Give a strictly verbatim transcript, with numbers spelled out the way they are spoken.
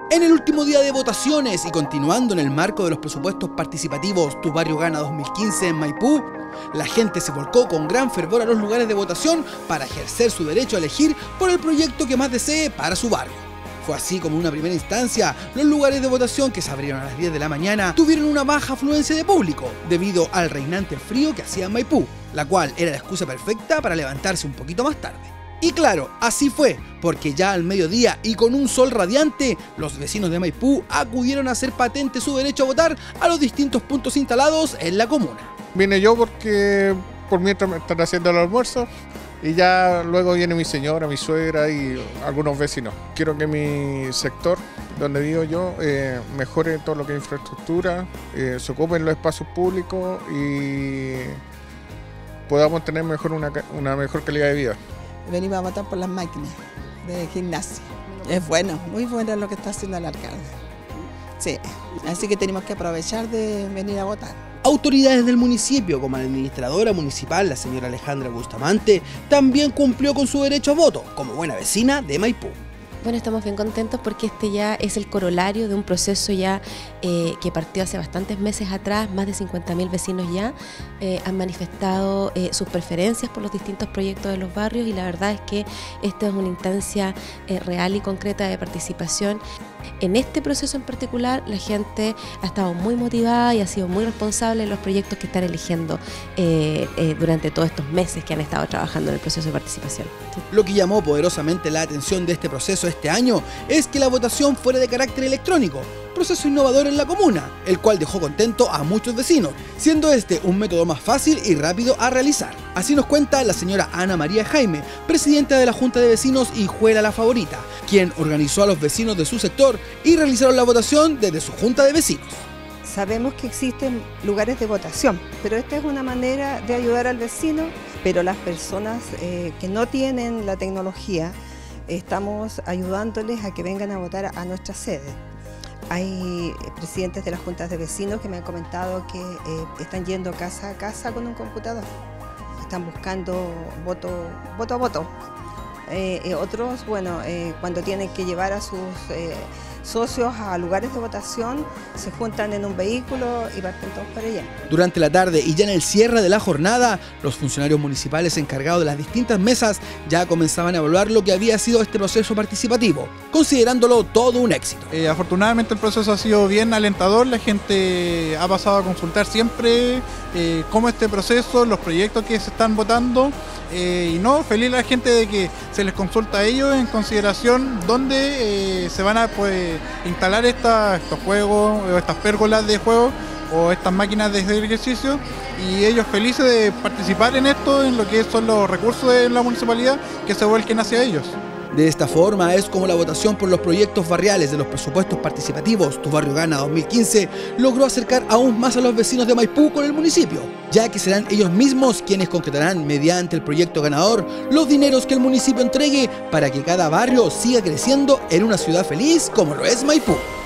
En el último día de votaciones y continuando en el marco de los presupuestos participativos Tu Barrio Gana dos mil quince en Maipú, la gente se volcó con gran fervor a los lugares de votación para ejercer su derecho a elegir por el proyecto que más desee para su barrio. Fue así como en una primera instancia, los lugares de votación que se abrieron a las diez de la mañana tuvieron una baja afluencia de público debido al reinante frío que hacía en Maipú, la cual era la excusa perfecta para levantarse un poquito más tarde. Y claro, así fue, porque ya al mediodía y con un sol radiante, los vecinos de Maipú acudieron a hacer patente su derecho a votar a los distintos puntos instalados en la comuna. Vine yo porque por mientras me están haciendo el almuerzo y ya luego viene mi señora, mi suegra y algunos vecinos. Quiero que mi sector, donde vivo yo, eh, mejore todo lo que es infraestructura, eh, se ocupen los espacios públicos y podamos tener mejor una, una mejor calidad de vida. Venimos a votar por las máquinas de gimnasia. Es bueno, muy bueno lo que está haciendo el alcalde. Sí, así que tenemos que aprovechar de venir a votar. Autoridades del municipio, como la administradora municipal, la señora Alejandra Bustamante, también cumplió con su derecho a voto, como buena vecina de Maipú. Bueno, estamos bien contentos porque este ya es el corolario de un proceso ya eh, que partió hace bastantes meses atrás. Más de cincuenta mil vecinos ya eh, han manifestado eh, sus preferencias por los distintos proyectos de los barrios y la verdad es que esta es una instancia eh, real y concreta de participación. En este proceso en particular la gente ha estado muy motivada y ha sido muy responsable en los proyectos que están eligiendo eh, eh, durante todos estos meses que han estado trabajando en el proceso de participación. Sí. Lo que llamó poderosamente la atención de este proceso este año es que la votación fuera de carácter electrónico, proceso innovador en la comuna, el cual dejó contento a muchos vecinos, siendo este un método más fácil y rápido a realizar. Así nos cuenta la señora Ana María Jaime, presidenta de la Junta de Vecinos y Juela La Favorita, quien organizó a los vecinos de su sector y realizaron la votación desde su Junta de Vecinos. Sabemos que existen lugares de votación, pero esta es una manera de ayudar al vecino, pero las personas eh, que no tienen la tecnología, estamos ayudándoles a que vengan a votar a nuestra sede. Hay presidentes de las juntas de vecinos que me han comentado que eh, están yendo casa a casa con un computador, están buscando voto, voto a voto. Eh, eh, otros, bueno, eh, cuando tienen que llevar a sus eh, socios a lugares de votación, se juntan en un vehículo y parten todos para allá. Durante la tarde y ya en el cierre de la jornada, los funcionarios municipales encargados de las distintas mesas ya comenzaban a evaluar lo que había sido este proceso participativo, considerándolo todo un éxito. Eh, afortunadamente el proceso ha sido bien alentador, la gente ha pasado a consultar siempre eh, cómo este proceso, los proyectos que se están votando. Eh, y no, feliz la gente de que se les consulta a ellos en consideración dónde eh, se van a pues, instalar esta, estos juegos o estas pérgolas de juego o estas máquinas de ejercicio y ellos felices de participar en esto, en lo que son los recursos de la municipalidad que se vuelquen hacia ellos. De esta forma es como la votación por los proyectos barriales de los presupuestos participativos Tu Barrio Gana dos mil quince logró acercar aún más a los vecinos de Maipú con el municipio, ya que serán ellos mismos quienes concretarán mediante el proyecto ganador los dineros que el municipio entregue para que cada barrio siga creciendo en una ciudad feliz como lo es Maipú.